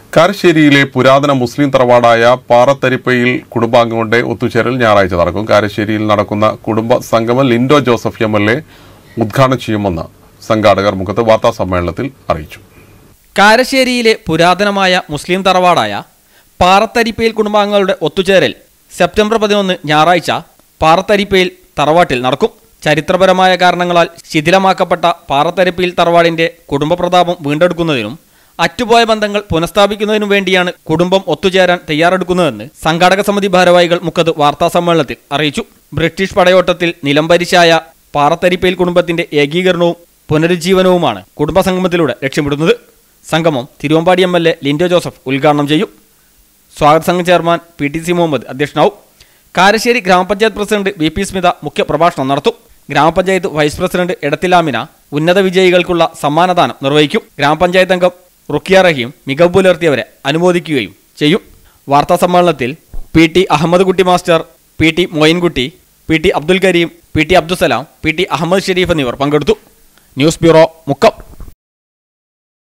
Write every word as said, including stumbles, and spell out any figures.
കാരശ്ശേരിയിലെ പുരാതന മുസ്ലിം തറവാടായ പാറത്തരിപ്പയിൽ കുടുംബാംഗങ്ങളുടെ ഒത്തുചേരൽ ഞായറാഴ്ച നടക്കും. കാരശ്ശേരിയിൽ നടക്കുന്ന കുടുംബ സംഗമം Lindo Joseph M L A ഉദ്ഘാടനം ചെയ്യുമെന്ന് സംഘാടകർ മുഖത്ത് വാർത്താ സമ്മേളനത്തിൽ അറിയിച്ചു. കാരശ്ശേരിയിലെ പുരാതനമായ മുസ്ലിം തറവാടായ പാറത്തരിപ്പയിൽ കുടുംബാംഗങ്ങളുടെ ഒത്തുചേരൽ സെപ്റ്റംബർ പതിനൊന്ന് ഞായറാഴ്ച പാറത്തരിപ്പയിൽ തറവാട്ടിൽ നടക്കും. ചരിത്രപരമായ കാരണങ്ങളാൽ ശിഥിലമാക്കപ്പെട്ട പാറത്തരിപ്പയിൽ തറവാടിന്റെ കുടുംബ പ്രതാപം വീണ്ടെടുക്കുന്നതിനും അറ്റുപോയ ബന്ധങ്ങൾ പുനഃസ്ഥാപിക്കുന്നതിനും വേണ്ടിയാണ് കുടുംബം ഒത്തുചേരാൻ തയ്യാറെടുക്കുന്നതെന്ന് സംഘാടക സമിതി ഭാരവാഹികൾ മുഖത്ത് വാർത്താ സമ്മേളനത്തിൽ അറിയിച്ചു. ബ്രിട്ടീഷ് പടയോട്ടത്തിൽ നിലംപരിശായ പാറത്തരിപ്പയിൽ കുടുംബത്തിന്റെ ഏകീകരണവും പുനരുജ്ജീവനവുമാണ് കുടുംബസംഗമത്തിലൂടെ ലക്ഷ്യമിടുന്നത്. സംഗമം Thiruvambady M L A Lindo Joseph ഉദ്ഘാടനം ചെയ്യും. സ്വാഗത സംഘം chairman P T C Muhammad അധ്യക്ഷനാവും. കാരശ്ശേരി ഗ്രാമപഞ്ചായത്ത് പ്രസിഡന്റ് വി പി സ്മിത മുഖ്യ പ്രഭാഷണം നടത്തും. ഗ്രാമപഞ്ചായത്ത് വൈസ് പ്രസിഡന്റ് എടത്തിലാമിന ഉന്നത വിജയികൾക്കുള്ള സമ്മാനദാനം നിർവഹിക്കും. ഗ്രാമപഞ്ചായത്ത് അംഗം റുക്കിയ റഹീം മികവ് പുലർത്തിയവരെ അനുമോദിക്കുകയും ചെയ്യും. വാർത്താ സമ്മേളനത്തിൽ P T Ahammed Kutty master, P T Moinkutty, P T Abdul Kareem, P T Abdussalam, P T Ahammed Sherif എന്നിവർ പങ്കെടുത്തു. News bureau, Mukkam.